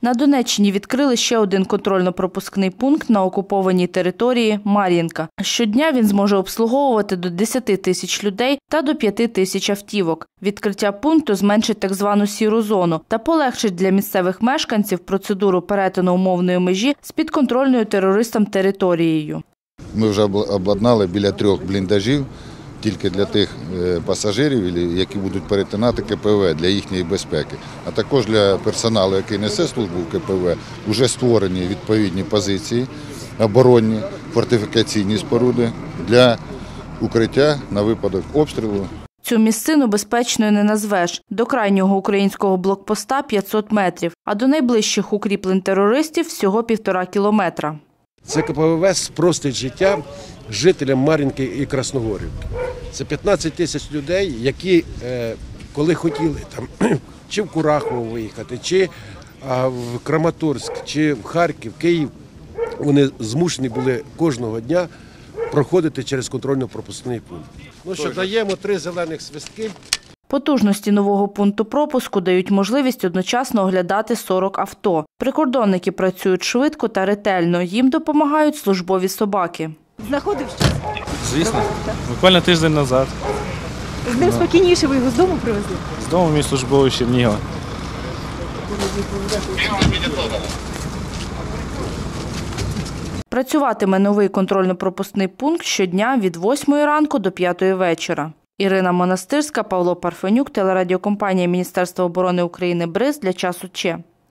На Донеччині відкрили ще один контрольно-пропускний пункт на окупованій території Мар'їнка. Щодня він зможе обслуговувати до 10 тисяч людей та до 5 тисяч автівок. Відкриття пункту зменшить так звану «сіру зону» та полегшить для місцевих мешканців процедуру перетину умовної межі з підконтрольною терористам територією. Ми вже обладнали біля 3 бліндажів тільки для тих пасажирів, які будуть перетинати КПВ для їхньої безпеки. А також для персоналу, який несе службу в КПВ, вже створені відповідні позиції, оборонні, фортифікаційні споруди для укриття на випадок обстрілу. Цю місцину безпечною не назвеш. До крайнього українського блокпоста 500 метрів, а до найближчих укріплень терористів всього 1,5 кілометра. Це КПВВ спростить життя жителям Мар'їнки і Красногорівки. Це 15 тисяч людей, які, коли хотіли чи в Курахово виїхати, чи в Краматорськ, чи в Харків, Київ, вони змушені були кожного дня проходити через контрольно-пропускний пункт. Даємо 3 зелених свистки. Потужності нового пункту пропуску дають можливість одночасно оглядати 40 авто. Прикордонники працюють швидко та ретельно. Їм допомагають службові собаки. Знаходив щось? Звісно. Буквально тиждень назад. З ним спокійніше, ви його з дому привезли? З дому мій службовий Чернігова. Працюватиме новий контрольно-пропускний пункт щодня від 8 ранку до 5 вечора. Ірина Монастирська, Павло Парфенюк, телерадіокомпанія Міністерства оборони України «Бриз» для часу ЧЕ.